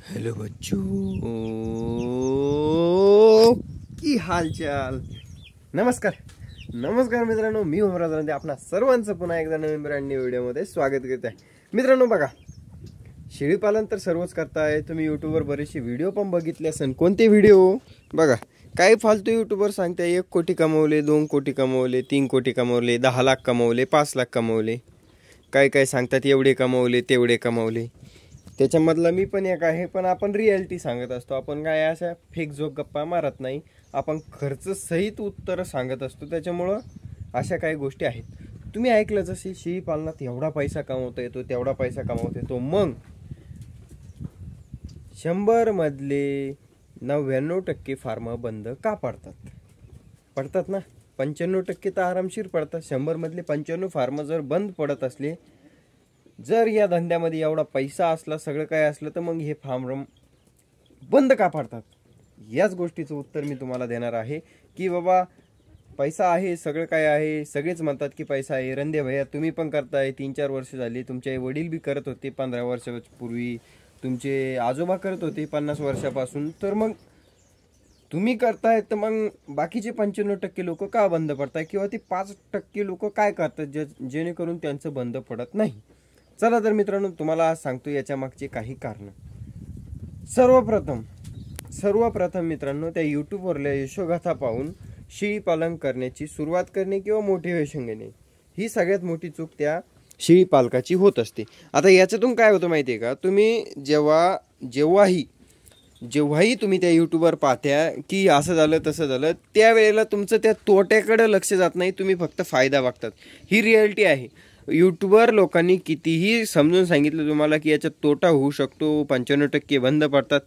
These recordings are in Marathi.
हेलो बच्चों, की हालचाल. नमस्कार नमस्कार मित्रांनो, मी उमराज रांदे आपणा सर्वांचं पुन्हा एकदा नवीन ब्रँड न्यू व्हिडिओमध्ये स्वागत करत आहे. मित्रांनो बघा, शेळीपालन तर सर्वच करताय तुम्ही. यूट्यूबवर बरेचसे व्हिडिओ पण बघितले असन. कोणते व्हिडिओ बघा, काही फालतू यूट्यूबर सांगते 1 कोटी कमवले, 2 कोटी कमवले, 3 कोटी कमवले, 10 लाख कमवले, 5 लाख कमवले. काय काय सांगतात एवढे कमवले तेवढे कमवले. त्याच्यामधला मी पण एक आहे, पण आपण रियालिटी सांगत असतो. आपण काय अशा फेक जोक गप्पा मारत नाही. आपण खर्च सहित उत्तर सांगत असतो. त्याच्यामुळं अशा काही गोष्टी आहेत. तुम्ही ऐकलं जसे शेळी पालनात एवढा पैसा कमवता येतो, तेवढा पैसा कमवता येतो. मग 100 मधले 99% फार्म बंद का पडतात ना. 95% तर आरामशीर पडतात. 100 मधले 95 फार्म जर बंद पडत असले, जर या धंद्यामध्ये एवढा पैसा असला, सगळं काय असलं, तर मग हे फार्म बंद का पडतात. याच गोष्टीचं उत्तर मी तुम्हाला देणार आहे की बाबा पैसा आहे, सगळं काय आहे. सगळेच म्हणतात की पैसा आहे. रंदे भैया तुम्ही पण करताय, 3-4 वर्ष झाली. तुमचे वडील बी करत होते 15 वर्षापूर्वी. तुमचे आजोबा करत होते 50 वर्षापासून. तर मग तुम्ही करताय, तर मग बाकीचे 95% लोक का बंद पडताय, किंवा ते 5% लोक काय करतात जेणेकरून त्यांचं बंद पडत नाही. चला तर मित्रांनो, तुम्हाला सांगतो याच्या मागचे काही कारण. सर्वप्रथम मित्रांनो, त्या यूट्यूबवरल्या यशोगाथा पाहून शेळी पालन करण्याची सुरुवात करणे किंवा मोटिवेशन घेणे, ही सगळ्यात मोठी चूक त्या शेळी पालकाची होत असते. आता याच्यातून काय होतं माहिती आहे का, तुम्ही जेव्हाही तुम्ही त्या यूट्यूबवर पाहत्या की असं झालं तसं झालं, त्यावेळेला तुमचं त्या तोट्याकडे लक्ष जात नाही. तुम्ही फक्त फायदा बघतात. ही रियालिटी आहे. यूट्यूबर लोकांनी कितीही समजून सांगितलं तुम्हाला की याच्यात तोटा होऊ शकतो, 95% बंद पडतात,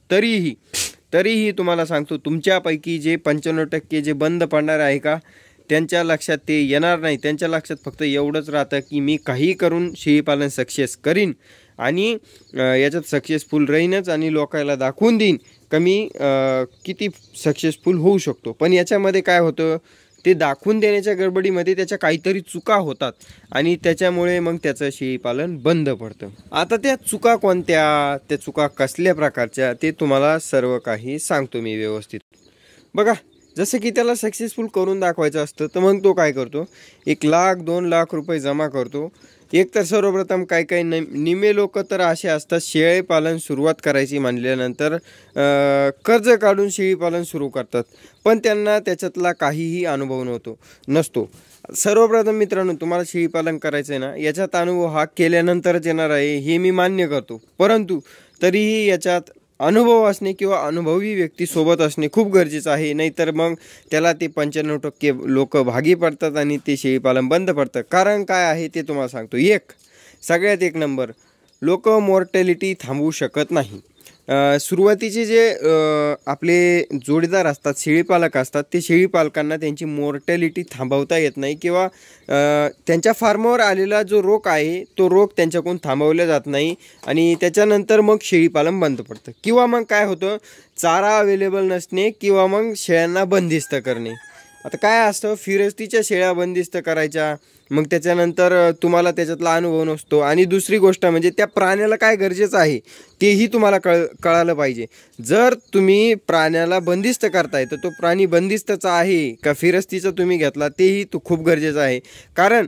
तरीही तुम्हाला सांगतो, तुमच्यापैकी जे 95% जे बंद पडणार आहे का, त्यांच्या लक्षात ते येणार नाही. त्यांच्या लक्षात फक्त एवढंच राहतं की मी काही करून शेळीपालन सक्सेस करीन आणि याच्यात सक्सेसफुल राहीनच आणि लोकांना दाखवून देईन कमी किती सक्सेसफुल होऊ शकतो. पण याच्यामध्ये काय होतं, ते दाखवून देण्याच्या गडबडीमध्ये त्याच्या काहीतरी चुका होतात आणि त्याच्यामुळे मग त्याचं शेळीपालन बंद पडतं. आता त्या चुका कोणत्या, त्या चुका कसल्या प्रकारच्या, ते तुम्हाला सर्व काही सांगतो मी व्यवस्थित. बघा, जसं की त्याला सक्सेसफुल करून दाखवायचं असतं, तर मग तो काय करतो, 1 लाख 2 लाख रुपये जमा करतो. एक तर सर्वप्रथम काही निमे लोक तर असे असतात, शेळीपालन सुरुवात करायची म्हणल्यानंतर कर्ज काढून शेळीपालन सुरू करतात, पण त्यांना त्याच्यातला काहीही अनुभव नसतो. सर्वप्रथम मित्रांनो, तुम्हाला शेळीपालन करायचं आहे ना, याच्यात अनुभव हा केल्यानंतरच येणार आहे, हे मी मान्य करतो. परंतु तरीही याच्यात अनुभव असणे किंवा अनुभवी व्यक्ती सोबत असणे खूप गरजेचं आहे. नाहीतर मग त्याला ते 95% लोक भागी पडतात आणि ते शेळीपालन बंद पडतं. कारण काय आहे ते तुम्हाला सांगतो. सगळ्यात 1 नंबर, लोक मॉर्टॅलिटी थांबवू शकत नाही. सुरुवातीचे जे आपले जोडीदार असतात, शेळीपालक असतात, ते शेळीपालकांना त्यांची मॉर्टॅलिटी थांबवता येत नाही, किंवा त्यांच्या फार्मवर आलेला जो रोग आहे तो रोग त्यांच्याकडून थांबवला जात नाही आणि त्याच्यानंतर मग शेळीपालन बंद पडतं. किंवा मग काय होतं, चारा अवेलेबल नसणे किंवा मग शेळ्यांना बंदिस्त करणे. आता काय असतं, फिरस्तीच्या शेळ्या बंदिस्त करायच्या, मग त्याच्यानंतर तुम्हाला त्याच्यातला अनुभव नसतो. आणि दुसरी गोष्ट म्हणजे त्या प्राण्याला काय गरजेचं आहे तेही तुम्हाला कळालं पाहिजे. जर तुम्ही प्राण्याला बंदिस्त करताय, तर तो प्राणी बंदिस्तचा आहे का फिरस्तीचा तुम्ही घेतला, तेही तो खूप गरजेचं आहे. कारण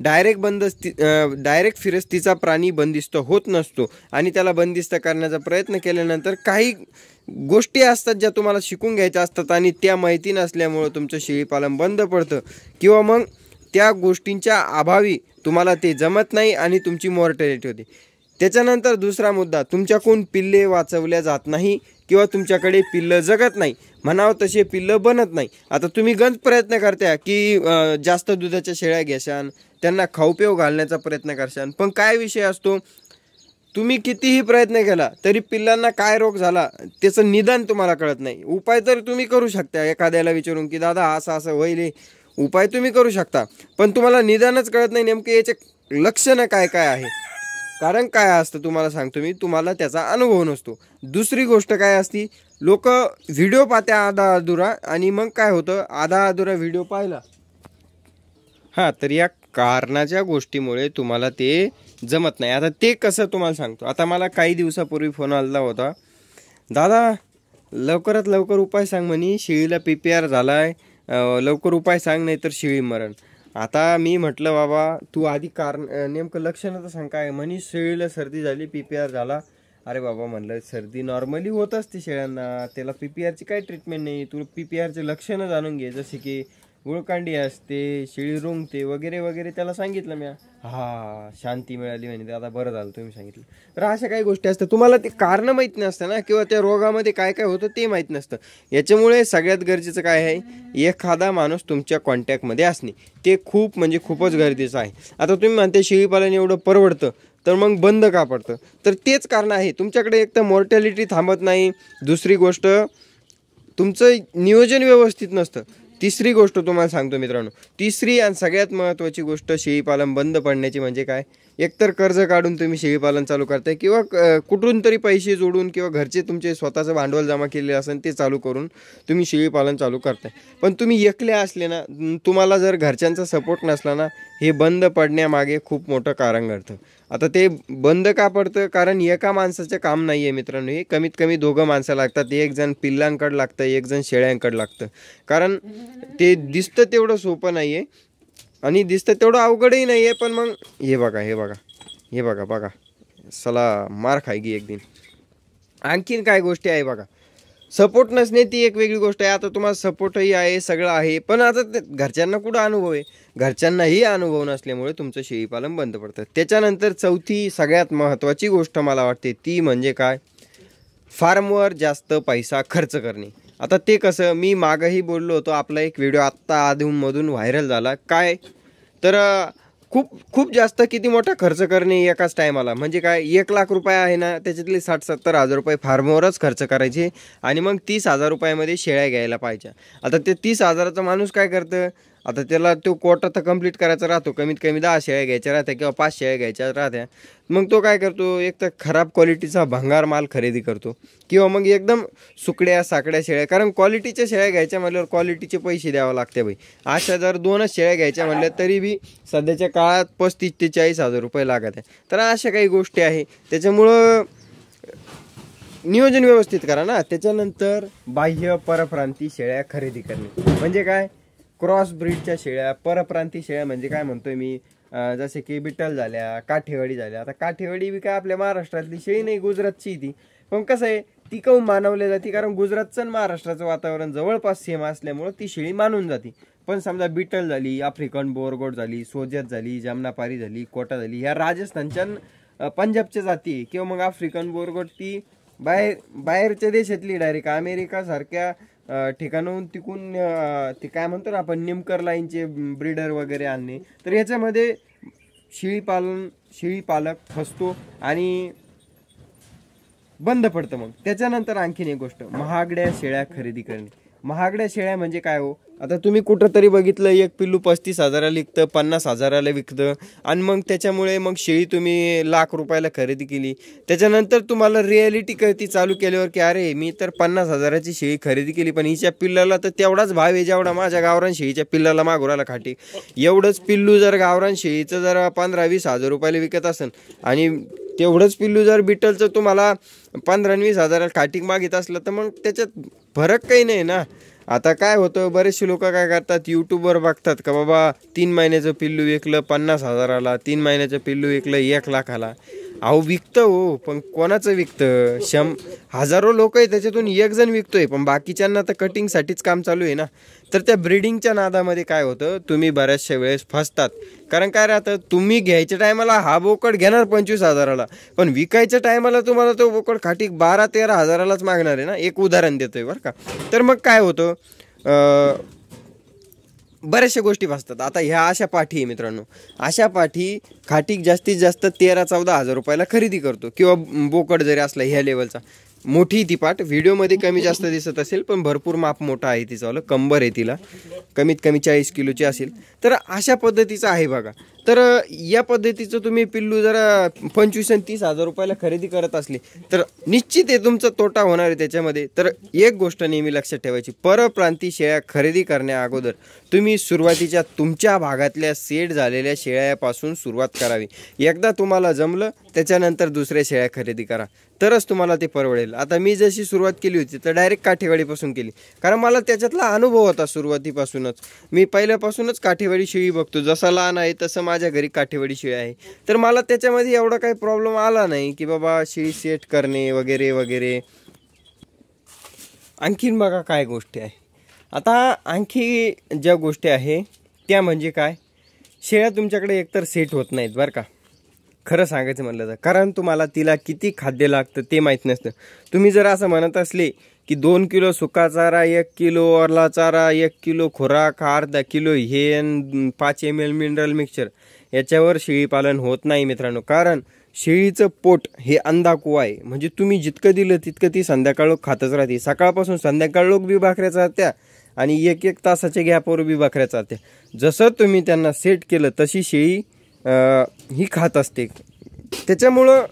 डायरेक्ट फिरस्तीचा प्राणी बंदिस्त होत नसतो आणि त्याला बंदिस्त करण्याचा प्रयत्न केल्यानंतर काही गोष्टी असतात ज्या तुम्हाला शिकून घ्यायच्या असतात आणि त्या माहिती नसल्यामुळं तुमचं शेळीपालन बंद पडतं, किंवा मग त्या गोष्टींच्या अभावी तुम्हाला ते जमत नाही आणि तुमची मॉर्टॅलिटी होते. त्याच्यानंतर दुसरा मुद्दा, तुमच्याकडून पिल्ले वाचवल्या जात नाही किंवा तुमच्याकडे पिल्लं जगत नाही, म्हणावं तसे पिल्लं बनत नाही. आता तुम्ही गंज प्रयत्न करता की जास्त दुधाच्या शेळ्या घ्याशान, त्यांना खाऊपेव घालण्याचा प्रयत्न करशान, पण काय विषय असतो, तुम्ही कितीही प्रयत्न केला तरी पिल्लांना काय रोग झाला त्याचं निदान तुम्हाला कळत नाही. उपाय तर तुम्ही करू शकता, एखाद्याला विचारून की दादा असं असं होईल, उपाय तुम्ही करू शकता, पण तुम्हाला निदानच कळत नाही नेमके याचे लक्षणं काय काय आहे. कारण काय असतं तुम्हाला सांगतो मी, तुम्हाला त्याचा अनुभव नसतो. दुसरी गोष्ट काय असती, लोक व्हिडिओ पाहत्या आधा अधुरा, आणि मग काय होतं, आधा अधुरा व्हिडिओ पाहिला तर या कारणाच्या गोष्टीमुळे तुम्हाला ते जमत नाही. आता ते कसं तुम्हाला सांगतो. आता मला काही दिवसापूर्वी फोन आला होता दादा लवकरात लवकर उपाय सांग म्हणे, शेळीला PPR झालाय, लवकर उपाय सांग नाही तर शेळी मरण. आता मी म्हटलं बाबा तू आधी कारण नेमकं लक्षणं तर सांग काय. म्हणे शेळीला सर्दी झाली, PPR झाला. अरे बाबा म्हणलं सर्दी नॉर्मली होत असते शेळ्यांना, त्याला PPRची काही ट्रीटमेंट नाही. तू PPRचे लक्षणं जाणून घे, जसे की गुळकांडी असते, शेळी रुंगते वगैरे वगैरे त्याला सांगितलं मी. हा शांती मिळाली म्हणे, दादा बरं झालं तुम्ही सांगितलं. तर अशा काही गोष्टी असतात, तुम्हाला ते कारण माहीत नसतं ना, किंवा त्या रोगामध्ये काय काय होतं ते माहीत नसतं. याच्यामुळे सगळ्यात गरजेचं काय आहे, एखादा माणूस तुमच्या कॉन्टॅक्टमध्ये असणे ते खूप म्हणजे खूपच गरजेचं आहे. आता तुम्ही म्हणते शेळीपालन एवढं परवडतं, तर मग बंद का पडतं, तर तेच कारण आहे. तुमच्याकडे एक तर मॉर्टॅलिटी थांबत नाही, दुसरी गोष्ट तुमचं नियोजन व्यवस्थित नसतं, तिसरी गोष्ट तुम्हाला सांगतो मित्रांनो, तिसरी आणि सगळ्यात महत्त्वाची गोष्ट शेळीपालन बंद पडण्याची म्हणजे काय, एकतर कर्ज काढून तुम्ही शेळीपालन चालू करताय, किंवा कुठून तरी पैसे जोडून किंवा घरचे तुमचे स्वतःचं भांडवल जमा केलेलं असेल ते चालू करून तुम्ही शेळीपालन चालू करताय. पण तुम्ही एकले असले ना, तुम्हाला जर घरच्यांचा सपोर्ट नसला ना, हे बंद पडण्यामागे खूप मोठं कारण घडतं. आता ते बंद का पडतं, कारण एका माणसाचं काम नाही आहे मित्रांनो, हे कमीत कमी दोघं माणसं लागतात. एक जण पिल्लांकडं लागतं, एक जण शेळ्यांकडं लागतं. कारण ते दिसतं तेवढं सोपं नाही आहे आणि दिसतं तेवढं अवघडही नाही आहे. पण मग हे बघा सला मार खायगी एक दिन. आणखीन काय गोष्टी आहे बघा, सपोर्ट नसणे ती एक वेगळी गोष्ट आहे. आता तुम्हाला सपोर्टही आहे, सगळं आहे, पण आता घरच्यांना कुठं अनुभव आहे, घरच्यांनाही अनुभव नसल्यामुळे तुमचं शेळीपालन बंद पडतं. त्याच्यानंतर चौथी सगळ्यात महत्त्वाची गोष्ट मला वाटते ती म्हणजे काय, फार्मवर जास्त पैसा खर्च करणे. आता ते कसं, मी मागंही बोललो होतो, आपला एक व्हिडिओ आत्ता अधूनमधून व्हायरल झाला. काय तर खूप जास्त किती मोठा खर्च करणे एकाच टायमाला, म्हणजे काय 1 लाख रुपये आहे ना, त्याच्यातले 60-70 हजार रुपये फार्मवरच खर्च करायचे आणि मग 30,000 रुपयामध्ये शेळ्या घ्यायला पाहिजे. आता ते 30,000चा माणूस काय करतं, आता त्याला तो कोटा तर कंप्लीट करायचा राहतो, कमीत कमी 10 शेळ्या घ्यायच्या राहत्या किंवा 5 शेळ्या घ्यायच्या राहत्या. मग तो काय करतो, एक तर खराब क्वालिटीचा भंगार माल खरेदी करतो, किंवा मग एकदम सुकड्या साकड्या शेळ्या, कारण क्वालिटीच्या शेळ्या घ्यायच्या म्हटल्यावर क्वालिटीचे पैसे द्यावे लागते भाई. अशा जर 2च शेळ्या घ्यायच्या म्हटल्या तरी बी सध्याच्या काळात 35,000 ते 40,000 रुपये लागत आहे. तर अशा काही गोष्टी आहे, त्याच्यामुळं नियोजन व्यवस्थित करा ना. त्याच्यानंतर बाह्य परप्रांती शेळ्या खरेदी करणे म्हणजे काय, क्रॉस ब्रीडच्या शेळ्या, परप्रांती शेळ्या म्हणजे काय म्हणतोय मी, जसे की बिट्टल झाल्या, काठेवाडी झाल्या. आता काठेवाडी बी काय आपल्या महाराष्ट्रातली शेळी नाही, गुजरातची ती. पण कसं आहे, ती काहून मानवली जाते, कारण गुजरातचं आणि महाराष्ट्राचं वातावरण जवळपास सेम असल्यामुळं ती शेळी मानून जाते. पण समजा बिट्टल झाली, आफ्रिकन बोरगोट झाली, सोजत झाली, जमनापारी झाली, कोटा झाली, ह्या राजस्थानच्या पंजाबच्या जाती, किंवा मग आफ्रिकन बोरगोट ती बाहेरच्या देशातली, डायरेक्ट अमेरिका सारख्या ठिकाणाहून तिकून ते काय म्हणतो ना आपण, निमकर लाईनचे ब्रीडर वगैरे आणणे. तर याच्यामध्ये शेळीपालक फसतो आणि बंद पडतं. मग त्याच्यानंतर आणखीन एक गोष्ट, महागड्या शेळ्या खरेदी करणे. महागड्या शेळ्या म्हणजे काय हो, आता तुम्ही कुठंतरी बघितलं एक पिल्लू 35,000ला विकतं, 50,000ला विकतं, आणि मग त्याच्यामुळे मग शेळी तुम्ही 1,00,000 रुपयाला खरेदी केली. त्याच्यानंतर तुम्हाला रिॲलिटी कळती चालू केल्यावर की अरे मी तर 50,000ची शेळी खरेदी केली, पण हिच्या पिल्लाला तर तेवढाच भाव आहे जेवढा माझ्या गावरान शेळीच्या पिल्लाला मागोराला खाटी. एवढंच पिल्लू जर गावरान शेळीचं जर 15-20 हजार रुपयाला विकत असेल, आणि तेवढंच पिल्लू जर बिटलचं तुम्हाला 15-20 हजाराला खाटीक मागित असलं, तर मग त्याच्यात फरक काही नाही ना. आता काय होतं, बरेचसे लोक काय करतात, यूट्यूबवर बघतात का बाबा 3 महिन्याचं पिल्लू विकलं 50,000ला, 3 महिन्याचं पिल्लू विकलं 1,00,000ला. अहो विकतं हो, पण कोणाचं विकतं, हजारो लोक आहे त्याच्यातून एक जण विकतोय, पण बाकीच्यांना तर कटिंगसाठीच काम चालू आहे ना. तर त्या ब्रीडिंगच्या नादामध्ये काय होतं, तुम्ही बऱ्याचशा वेळेस फसतात. कारण काय राहतं, तुम्ही घ्यायच्या टायमाला हा बोकड घेणार 25,000ला, पण विकायच्या टायमाला तुम्हाला तो बोकड खाटीक 12-13 हजारालाच मागणार आहे ना. एक उदाहरण देतोय बरं का. तर मग काय होतं, बऱ्याचशा गोष्टी फसतात. आता ह्या अशा पाठी आहे मित्रांनो, अशा पाठी खाटीक जास्तीत जास्त 13-14 हजार रुपयाला खरेदी करतो, किंवा बोकड जरी असला ह्या लेवलचा. मोठी ती पाठ व्हिडिओमध्ये कमी जास्त दिसत असेल, पण भरपूर माप मोठा आहे तिचं, कंबर आहे तिला, कमीत कमी 40 किलोची असेल. तर अशा पद्धतीचं आहे बघा. तर या पद्धतीचं तुम्ही पिल्लू जरा 25 आणि 30 हजार रुपयाला खरेदी करत असले तर निश्चित आहे तुमचा तोटा होणार आहे त्याच्यामध्ये. तर एक गोष्ट नेहमी लक्षात ठेवायची, परप्रांती शेळ्या खरेदी करण्या अगोदर तुम्ही सुरुवातीच्या तुमच्या भागातल्या सेट झालेल्या शेळ्यापासून सुरुवात करावी. एकदा तुम्हाला जमलं त्याच्यानंतर दुसऱ्या शेळ्या खरेदी करा, तरच तुम्हाला ते परवडेल. आता मी जशी सुरुवात केली होती तर डायरेक्ट काठेवाडीपासून केली, कारण मला त्याच्यातला अनुभव होता. सुरुवातीपासूनच मी पहिल्यापासूनच काठेवाडी शेळी बघतो, जसं लहान आहे तसं माझ्या घरी काठेवाडी शेळी आहे. तर मला त्याच्यामध्ये एवढा काही प्रॉब्लेम आला नाही की बाबा शेळी सेट करणे वगैरे वगैरे. आणखीन बघा काय गोष्टी आहे, आता आणखी ज्या गोष्टी आहे त्या म्हणजे काय, शेळ्या तुमच्याकडे एकतर सेट होत नाहीत बरं का, खरं सांगायचं म्हणलं तर. कारण तुम्हाला तिला किती खाद्य लागतं ते माहीत नसतं. तुम्ही जर असं म्हणत असले की 2 किलो सुका चारा, 1 किलो ओरला चारा, 1 किलो खुराक, अर्धा किलो हे 5 ml मिनरल मिक्सचर, याच्यावर शेळीपालन होत नाही मित्रांनो. कारण शेळीचं पोट हे अंधाकुवा आहे, म्हणजे तुम्ही जितकं दिलं तितकं ती संध्याकाळ खातच राहते. सकाळपासून संध्याकाळ लोक बी भाकऱ्या चालत्या आणि 1-1 तासाच्या गॅपवर बी भाकऱ्या चालत्या. जसं तुम्ही त्यांना सेट केलं तशी शेळी ही खात असते. त्याच्यामुळं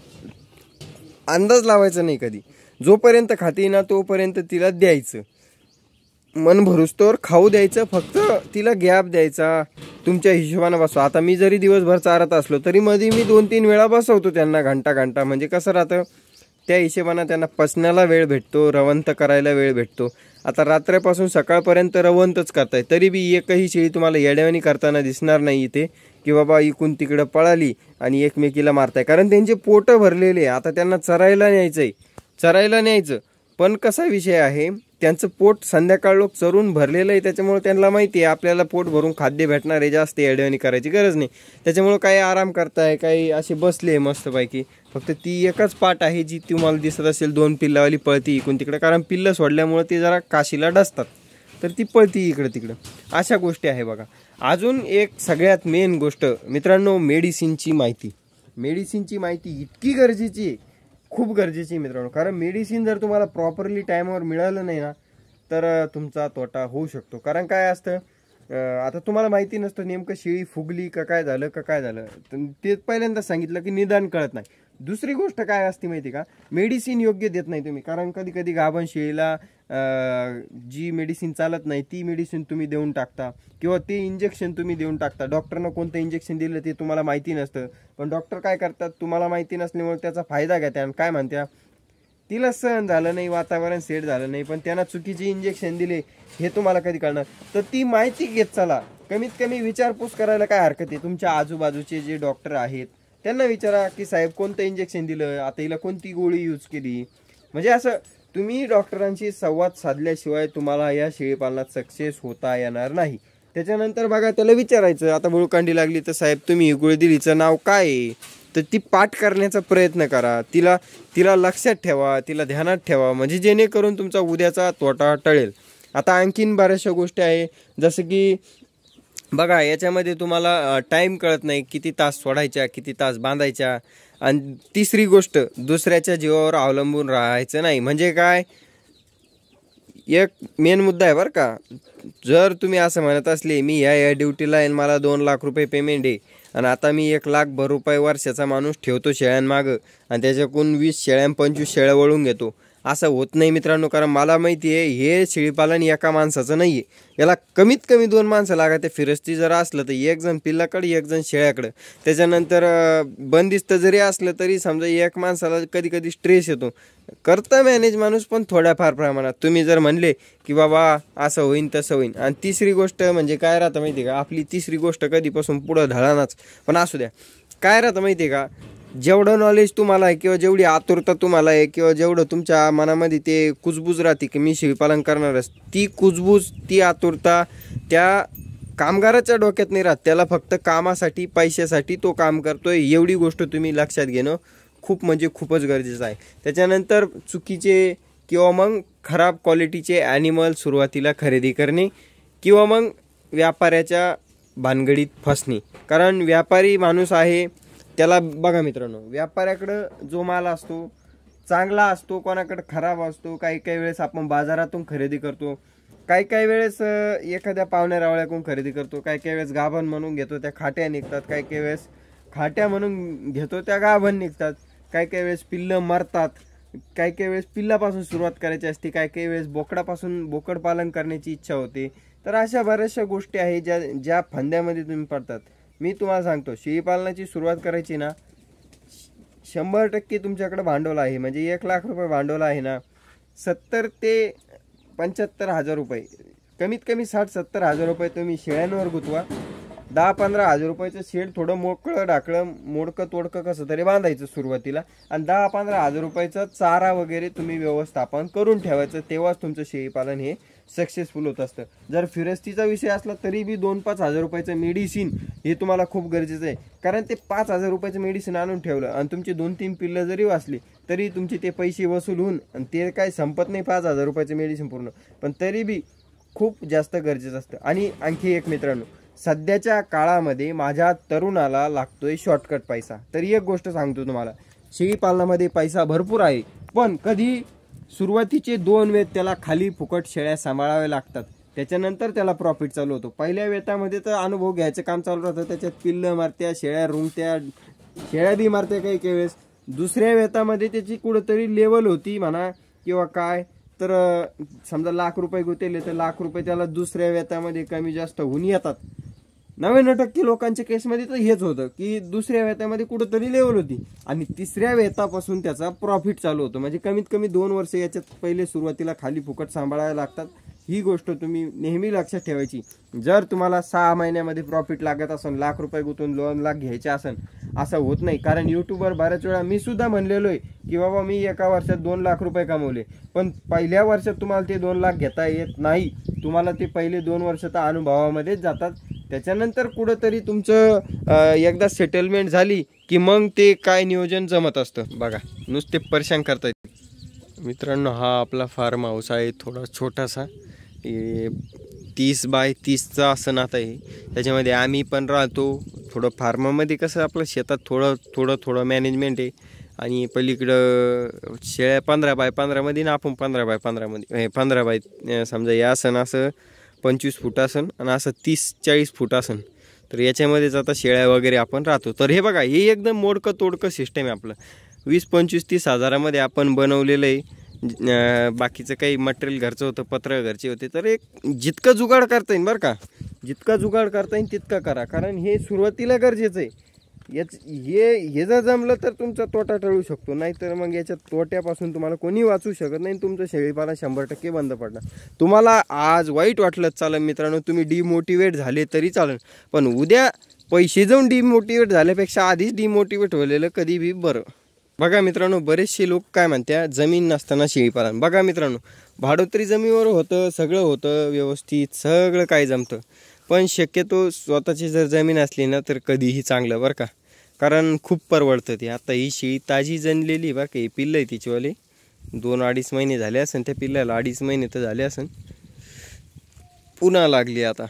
अंदाज लावायचा नाही कधी. जोपर्यंत खाते ना तोपर्यंत तिला द्यायचं, मन भरूस्तोवर खाऊ द्यायचं, फक्त तिला गॅप द्यायचा, तुमच्या हिशोबानं बसवा. आता मी जरी दिवसभर चारत असलो तरी मध्ये मी 2-3 वेळा बसवतो त्यांना घंटा. म्हणजे कसं राहतं, त्या हिशोबानं त्यांना पचण्याला वेळ भेटतो, रवंत करायला वेळ भेटतो. आता रात्रीपासून सकाळपर्यंत रवंतच करताय तरी बी एकही शेळी तुम्हाला येड्यावानी करताना दिसणार नाही इथे की बाबा इकून तिकडं पळाली आणि एकमेकीला मारताय. कारण त्यांचे पोटं भरलेले, आता त्यांना चरायला न्यायचं. पण कसा विषय आहे, त्यांचं पोट संध्याकाळ लोक चरून भरलेलं आहे, त्याच्यामुळे त्यांना माहिती आहे आपल्याला पोट भरून खाद्य भेटणार आहे, जास्त येड्यावानी करायची गरज नाही. त्याच्यामुळं काही आराम करताय, काही असे बसले मस्तपैकी. फक्त ती एकच पाट आहे जी तुम्हाला दिसत असेल, 2 पिल्लावाली पळती इकडून तिकडं, कारण पिल्लं सोडल्यामुळे ती जरा काशीला डसतात तर ती पळती इकडं तिकडं. अशा गोष्टी आहे बघा. अजून एक सगळ्यात मेन गोष्ट मित्रांनो, मेडिसिनची माहिती इतकी गरजेची आहे, खूप गरजेची आहे मित्रांनो. कारण मेडिसिन जर तुम्हाला प्रॉपरली टाईमवर मिळालं नाही ना तर तुमचा तोटा होऊ शकतो. कारण काय असतं, आता तुम्हाला माहिती नसतं नेमकं शेळी फुगली का काय झालं ते पहिल्यांदा सांगितलं की निदान कळत नाही. दुसरी गोष्ट काय असते माहिती का, मेडिसिन योग्य देत नाही तुम्ही. कारण कधी कधी गाभण शेळीला जी मेडिसिन चालत नाही ती मेडिसिन तुम्ही देऊन टाकता, किंवा ते इंजेक्शन तुम्ही देऊन टाकता. डॉक्टरनं कोणतं इंजेक्शन दिलं ते तुम्हाला माहिती नसतं, पण डॉक्टर काय करतात, तुम्हाला माहिती नसल्यामुळे त्याचा फायदा घेतात आणि काय म्हणत्या, तिला सहन झालं नाही, वातावरण सेट झालं नाही, पण त्यांना चुकीचे इंजेक्शन दिले हे तुम्हाला कधी कळणार. तर ती माहिती घेत चला, कमीत कमी विचारपूस करायला काय हरकत आहे. तुमच्या आजूबाजूचे जे डॉक्टर आहेत त्यांना विचारा की साहेब कोणतं इंजेक्शन दिलं, आता हिला कोणती गोळी यूज केली. म्हणजे असं तुम्ही डॉक्टरांशी संवाद साधल्याशिवाय तुम्हाला या शेळीपालनात सक्सेस होता येणार नाही. त्याच्यानंतर बघा त्याला विचारायचं, आता बुळकांडी लागली तर साहेब तुम्ही ही गोळी दिली, हिचं नाव काय आहे, तर ती पाठ करण्याचा प्रयत्न करा. तिला लक्षात ठेवा, तिला ध्यानात ठेवा, म्हणजे जेणेकरून तुमचा उद्याचा तोटा टळेल. आता आणखीन बऱ्याचशा गोष्टी आहे, जसं की बघा याच्यामध्ये तुम्हाला टाईम कळत नाही, किती तास सोडायच्या, किती तास बांधायच्या. आणि तिसरी गोष्ट, दुसऱ्याच्या जीवावर अवलंबून राहायचं नाही. म्हणजे काय, एक मेन मुद्दा आहे बरं का. जर तुम्ही असं म्हणत असले मी या ड्युटीला आहे, मला 2 लाख रुपये पेमेंट आहे आणि आता मी 1,00,000 रुपये वर्षाचा माणूस ठेवतो शेळ्यांमागं आणि त्याच्याकडून 20 शेळ्या 25 शेळ्या वळून घेतो, असं होत नाही मित्रांनो. कारण मला माहिती आहे हे शेळीपालन एका माणसाचं नाही आहे, याला कमीत कमी 2 माणसं लागत. फिरस्ती जर असलं तर 1 जण पिल्लाकडे 1 जण शेळ्याकडं. त्याच्यानंतर बंदिस्त जरी असलं तरी समजा 1 माणसाला कधी कधी स्ट्रेस येतो, करता मॅनेज माणूस, पण थोड्याफार प्रमाणात. तुम्ही जर म्हणले की बाबा असं होईन तसं होईन. आणि तिसरी गोष्ट म्हणजे काय राहतं माहिती आहे का, आपली तिसरी गोष्ट कधीपासून पुढं ढळानाच, पण असू द्या. काय राहतं माहिती आहे का, जेवढं नॉलेज तुम्हाला आहे किंवा जेवढी आतुरता तुम्हाला आहे किंवा जेवढं तुमच्या मनामध्ये ते कुजबूज राहते की मी शेळीपालन करणारच, ती कुजबूज, ती आतुरता त्या कामगाराच्या डोक्यात नाही राहत. त्याला फक्त कामासाठी, पैशासाठी तो काम करतोय, एवढी गोष्ट तुम्ही लक्षात घेणं खूप म्हणजे खूपच गरजेचं आहे. त्याच्यानंतर चुकीचे किंवा मग खराब क्वालिटीचे ॲनिमल सुरुवातीला खरेदी करणे किंवा मग व्यापाऱ्याच्या भानगडीत फसणे. कारण व्यापारी माणूस आहे, त्याला बघा मित्रांनो, व्यापाऱ्याकडं जो माल असतो चांगला असतो, कोणाकडे खराब असतो. काही काही वेळेस आपण बाजारातून खरेदी करतो, काही काही वेळेस एखाद्या पाहुण्या रावळ्याकडून खरेदी करतो, काही काही वेळेस गाभण म्हणून घेतो त्या खाट्या निघतात, काही काही वेळेस खाट्या म्हणून घेतो त्या गाभण निघतात, काही काही वेळेस पिल्लं मरतात, काही काही वेळेस पिल्लापासून सुरुवात करायची असते, काही काही वेळेस बोकडापासून बोकड पालन करण्याची इच्छा होते. तर अशा बऱ्याचशा गोष्टी आहेत ज्या फंद्यामध्ये तुम्ही पडतात. मी तुम्हाला सांगतो, शेळी पालनाची सुरुवात करायची ना, 100% तुमच्याकडे भांडवल आहे, म्हणजे 1 लाख रुपये भांडवल आहे ना, 70 ते 75 हजार रुपये, कमीत कमी 60-70 हजार रुपये तुम्ही शेळ्यांवर गुंतवा. 10-15 हजार रुपयाचं शेड थोडं मोकळं ढाकळं मोडकं तोडकं कसं तरी बांधायचं सुरुवातीला, आणि 10-15 हजार रुपयाचा चारा वगैरे तुम्ही व्यवस्थापन करून ठेवायचं. तेव्हाच तुमचं शेळीपालन हे सक्सेसफुल होत असतं. जर फिरस्तीचा विषय असला तरी बी 2-5 हजार रुपयाचं मेडिसिन हे तुम्हाला खूप गरजेचं आहे. कारण ते 5 हजार रुपयाचं मेडिसिन आणून ठेवलं आणि तुमची 2-3 पिल्लं जरी वाचली तरी तुमचे ते पैसे वसूल होऊन, आणि ते काय संपत नाही 5 हजार रुपयाचं मेडिसिन पूर्ण, पण तरी बी खूप जास्त गरजेचं असतं. आणि आणखी एक मित्रांनो, सध्याच्या काळामध्ये माझ्या तरुणाला लागतोय शॉर्टकट पैसा. तर एक गोष्ट सांगतो तुम्हाला, शेळी पालनामध्ये पैसा भरपूर आहे, पण कधी सुरुवातीचे 2 वेत त्याला खाली फुकट शेळ्या सांभाळावे लागतात, त्याच्यानंतर त्याला प्रॉफिट चालू होतो. पहिल्या वेतामध्ये तर अनुभव घ्यायचं काम चालू राहतं, त्याच्यात पिल्लं मारत्या, शेळ्या रुंगत्या, शेळ्या बी मारत्या काही काही वेळेस. दुसऱ्या वेतामध्ये त्याची कुठंतरी लेवल होती म्हणा किंवा काय, तर समजा लाख रुपये गुंतले तर लाख रुपये त्याला दुसऱ्या वेतामध्ये कमी जास्त होऊन येतात. 99% लोकांच्या केसमध्ये तर हेच होतं की दुसऱ्या वेतामध्ये कुठंतरी लेवल होती आणि तिसऱ्या वेतापासून त्याचा प्रॉफिट चालू होतं. म्हणजे कमीत कमी 2 वर्ष याच्यात पहिले सुरुवातीला खाली फुकट सांभाळायला लागतात. ही गोष्ट तुम्ही नेहमी लक्षात ठेवायची. जर तुम्हाला 6 महिन्यामध्ये प्रॉफिट लागत असेल, लाख रुपये गुंतवून 2 लाख घ्यायचे असेल, असं होत नाही. कारण युट्यूबवर बऱ्याच वेळा मी सुद्धा म्हणलेलो आहे की बाबा मी एका वर्षात 2 लाख रुपये कमवले, पण पहिल्या वर्षात तुम्हाला ते 2 लाख घेता येत नाही. तुम्हाला ते पहिले 2 वर्ष तर अनुभवामध्येच जातात. त्याच्यानंतर कुठंतरी तुमचं एकदा सेटलमेंट झाली की मग ते काय नियोजन जमत असतं. बघा, नुसते परेशान करतायत. मित्रांनो, हा आपला फार्म हाऊस आहे, थोडा छोटासा, 30 बाय 30चा असं नातं आहे. त्याच्यामध्ये आम्ही पण राहतो. थोडं फार्मामध्ये कसं आपलं शेतात थोडं मॅनेजमेंट आहे, आणि पलीकडं शेळ्या 15 बाय 15मध्ये ना आपण 15 बाय 15मध्ये 15 बाय समजा या असं 25 फूट असन आणि असं 30-40 फूट असन. तर याच्यामध्येच आता शेळ्या वगैरे आपण राहतो. तर हे बघा, हे एकदम मोडकं तोडकं सिस्टम आहे आपलं. 20-25-30 हजारामध्ये आपण बनवलेलं आहे. बाकीचं काही मटेरियल घरचं होतं, पत्र घरचे होते. तर एक जितकं जुगाड करता येईल बरं का, जितका जुगाड करता येईल तितकं करा, कारण हे सुरुवातीला गरजेचं आहे. हे जर जमलं तर तुमचा तोटा टळू शकतो, नाहीतर मग याच्या तोट्यापासून तुम्हाला कोणी वाचू शकत नाही. तुमचं शेळीपालन 100% बंद पडणार. तुम्हाला आज वाईट वाटलं चालेल मित्रांनो, तुम्ही डिमोटिवेट झाले तरी चालेल, पण उद्या पैसे जाऊन डिमोटिवेट झाल्यापेक्षा आधीच डिमोटिवेट व्हायलेलं कधी बी बरं. बघा मित्रांनो, बरेचसे लोक काय म्हणतात, जमीन नसताना शेळीपालन. बघा मित्रांनो, भाडोत्री जमिनीवर होतं, सगळं होतं व्यवस्थित, सगळं काय जमतं, पण शक्यतो स्वतःची जर जमीन असली ना तर कधीही चांगलं बरं का. कारण खूप परवडतं ते. आता ही शेळी ताजी जनलेली बघा, ही पिल्लं आहे तिचीवाले, 2-2.5 महिने झाले असेल त्या पिल्ल्याला, 2.5 महिने तर झाले असेल. पुन्हा लागली आता,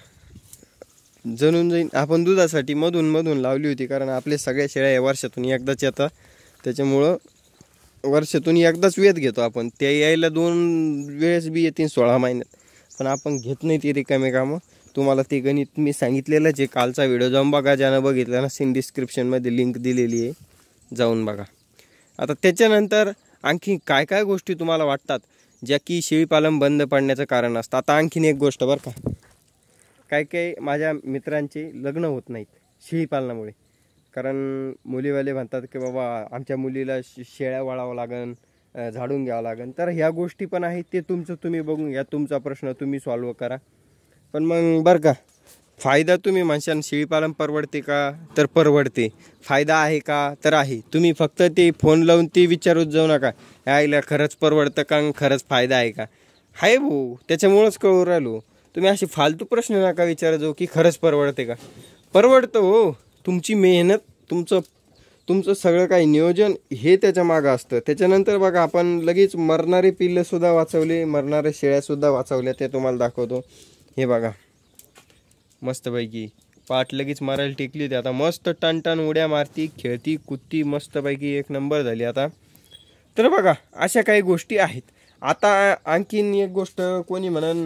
जनून जाईन. आपण दुधासाठी मधून लावली होती, कारण आपल्या सगळ्या शेळ्या या वर्षातून एकदाच येतात, त्याच्यामुळं वर्षातून एकदाच वेत घेतो आपण. त्या यायला 2 वेळेस बी येतील 16 महिन्यात, पण आपण घेत नाही ती रिकामे कामं. तुम्हाला ते गणित मी सांगितलेलंच आहे. कालचा व्हिडिओ जाऊन बघा, ज्यानं बघितलं ना, सीन डिस्क्रिप्शनमध्ये लिंक दिलेली आहे, जाऊन बघा. आता त्याच्यानंतर आणखी काय काय गोष्टी तुम्हाला वाटतात ज्या की शेळीपालन बंद पडण्याचं कारण असतं. आता आणखीन एक गोष्ट बरं का, काय माझ्या मित्रांचे लग्न होत नाहीत शेळीपालनामुळे. कारण मुलीवाले म्हणतात की बाबा आमच्या मुलीला शेळ्या वाळावं लागन, झाडून घ्यावं लागन. तर ह्या गोष्टी पण आहेत, ते तुमचं तुम्ही बघून घ्या, तुमचा प्रश्न तुम्ही सॉल्व करा. पण मग बरं का, फायदा तुम्ही म्हणशाल शेळीपालन परवडते का, तर परवडते. फायदा आहे का, तर आहे. तुम्ही फक्त ते फोन लावून ते विचारत जाऊ नका, यायला खरंच परवडतं का, खरंच फायदा आहे का. आहे भाऊ, त्याच्यामुळंच कळू राहिलो. तुम्ही असे फालतू प्रश्न नका विचारत जाऊ की खरंच परवडते का. परवडतं हो. तुमची मेहनत, तुमचं सगळं काही नियोजन हे त्याच्या मागं असतं. त्याच्यानंतर बघा, आपण लगेच मरणारे पिल्लंसुद्धा वाचवले, मरणाऱ्या शेळ्यासुद्धा वाचवल्या, ते तुम्हाला दाखवतो. हे बघा, मस्तपैकी पाठ लगेच मारायला टेकली होती, आता मस्त टन उड्या मारती, खेळती, कुदती, मस्तपैकी 1 नंबर झाली आता. तर बघा, अशा काही गोष्टी आहेत. आता आणखीन एक गोष्ट, कोणी म्हणन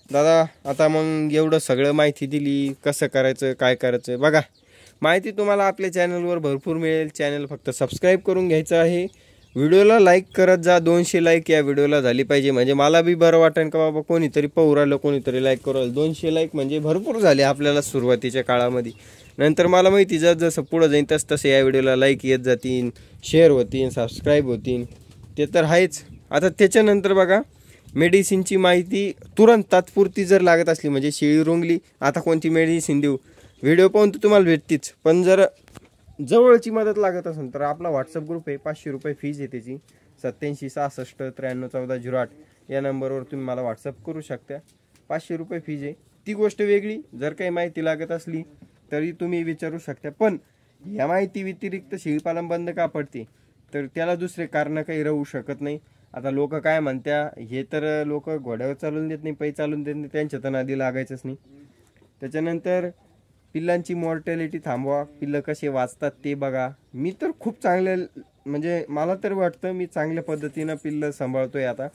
दादा आता मग एवढं सगळं माहिती दिली, कसं करायचं काय करायचं बघा. माहिती तुम्हाला आपल्या चॅनलवर भरपूर मिळेल. चॅनल फक्त सबस्क्राईब करून घ्यायचं आहे. व्हिडिओला लाईक करत जा. 200 लाईक या व्हिडिओला झाली पाहिजे, म्हणजे मला बी बरं वाटेल का बाबा कोणीतरी पाहू राहिलं, कोणीतरी लाईक करू राहिलं. 200 लाईक म्हणजे भरपूर झाले आपल्याला सुरुवातीच्या काळामध्ये. नंतर मला माहिती जसं पुढं जाईन तसं या व्हिडिओला लाईक येत जातील, शेअर होतील, सबस्क्राईब होतील, ते तर आहेच. आता त्याच्यानंतर बघा, मेडिसिनची माहिती तुरंत तात्पुरती जर लागत असली, म्हणजे शेळी रुंगली, आता कोणती मेडिसिन देऊ, व्हिडिओ पाहून तर तुम्हाला भेटतीच. पण जर जवळची मदत लागत असेल तर आपला व्हॉट्सअप ग्रुप आहे. 500 रुपये फीज आहे त्याची. 87 66 93 14 08 या नंबरवर तुम्ही मला व्हॉट्सअप करू शकता. 500 रुपये फीज आहे. ती गोष्ट वेगळी. जर काही माहिती लागत असली तरी तुम्ही विचारू शकता. पण या माहिती व्यतिरिक्त शेळीपालन बंद का पडते, तर त्याला दुसरे कारण काही राहू शकत नाही. आता लोक काय म्हणत्या, हे तर लोक घोड्यावर चालून देत नाही, पै चालून देत नाही, त्यांच्या तर नादी लागायचंच नाही. त्याच्यानंतर पिल्लांची मॉर्टॅलिटी थांबवा, पिल्लं कसे वाचतात ते बघा. मी तर खूप चांगले, म्हणजे मला तर वाटतं मी चांगल्या पद्धतीनं पिल्लं सांभाळतोय आता.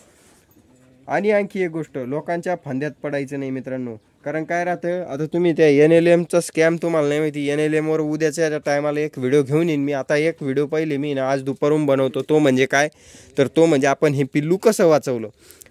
आणि आणखी एक गोष्ट, लोकांच्या फंद्यात पडायचं नाही मित्रांनो. कारण काय राहतं, आता तुम्ही त्या NLMचा स्कॅम तुम्हाला नाही माहिती. NLMवर उद्याच्या टायमाला एक व्हिडिओ घेऊन येईन मी. आता एक व्हिडिओ पहिले मी ना आज दुपारून बनवतो. तो म्हणजे काय, तर तो म्हणजे आपण हे पिल्लू कसं वाचवलं.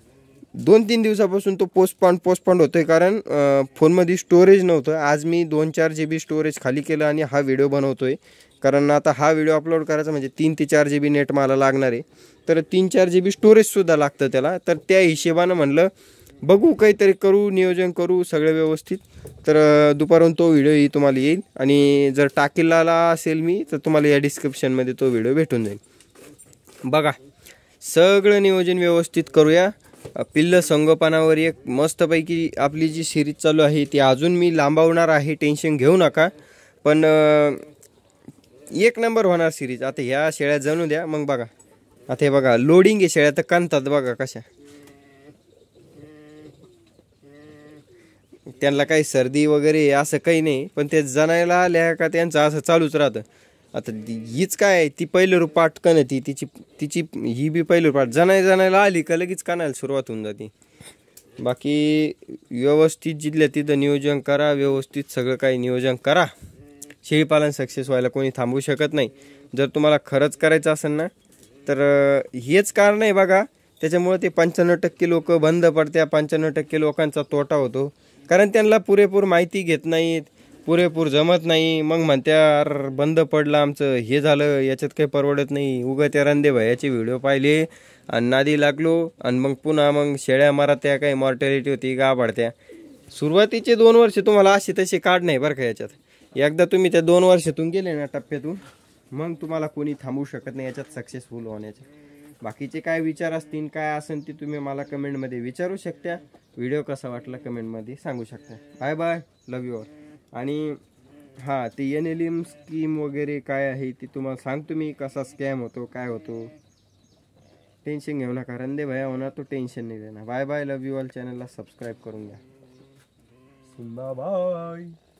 2-3 दिवसापासून तो पोस्टपॉन्ड होतोय, कारण फोनमध्ये स्टोरेज नव्हतं. आज मी 2-4 GB स्टोरेज खाली केलं आणि हा व्हिडिओ बनवतोय. कारण आता हा व्हिडिओ अपलोड करायचा म्हणजे 3 ते 4 GB नेट मला लागणार आहे. तर 3-4 GB स्टोरेजसुद्धा लागतं त्याला. तर त्या हिशेबानं म्हणलं बघू, काहीतरी करू, नियोजन करू सगळं व्यवस्थित. तर दुपारून तो व्हिडिओ तुम्हाला येईल. आणि जर टाकीला असेल मी, तर तुम्हाला या डिस्क्रिप्शनमध्ये तो व्हिडिओ भेटून जाईल. बघा, सगळं नियोजन व्यवस्थित करूया. पिल्लं संगोपनावर एक मस्तपैकी आपली जी सिरीज चालू आहे ती अजून मी लांबवणार आहे, टेन्शन घेऊ नका. पण एक नंबर होणार सिरीज. आता ह्या शेळ्या जणू द्या, मग बघा. आता हे बघा, लोडिंग आहे शेळ्या तर कांतात बघा कशा. त्यांना काही सर्दी वगैरे असं काही नाही, पण ते जनायला आल्या का त्यांचं असं चालूच राहतं. आता हीच काय, ती पहिलं रूप पाटकन ती तिची ही बी पहिलं पाठ जनायला आली का लगेच कानायला सुरुवात होऊन जाते. बाकी व्यवस्थित जिथल्या तिथं नियोजन करा, व्यवस्थित सगळं काही नियोजन करा. शेळीपालन सक्सेस व्हायला कोणी थांबवू शकत नाही. जर तुम्हाला खरंच करायचं असेल ना, तर हेच कारण आहे बघा. त्याच्यामुळे ते 95% लोक बंद पडत्या, 95% लोकांचा तोटा होतो. कारण त्यांना पुरेपूर माहिती घेत नाहीत, पुरेपूर जमत नाही. मग म्हणत्या बंद पडलं आमचं, हे झालं, याच्यात काही परवडत नाही. उगा त्या रंदे भयाचे व्हिडिओ पाहिले आणि नादी लागलो, आणि मग पुन्हा मग शेळ्या मरात्या, काही मॉर्टॅलिटी होती, गाभाडत्या. सुरुवातीचे 2 वर्ष तुम्हाला असे तसे काढ नाही बरं का याच्यात. एकदा तुम्ही त्या 2 वर्षातून गेले ना टप्प्यातून, मग तुम्हाला कोणी थांबवू शकत नाही याच्यात सक्सेसफुल होण्याचे. बाकीचे काय विचार असतील, काय असेल ते तुम्ही मला कमेंटमध्ये विचारू शकता. व्हिडिओ कसा वाटला कमेंटमध्ये सांगू शकता. Bye bye, love you all. आणि हां, ते NLM स्कीम वगैरे काय आहे ते तुम्हाला सांगतो मी, कसा स्कॅम होतो काय होतो. टेन्शन घेऊ नका, रंदे भया होणार तो टेन्शन नाही देणार. Bye bye, love you all. चॅनलला सबस्क्राईब करून घ्या. बाय.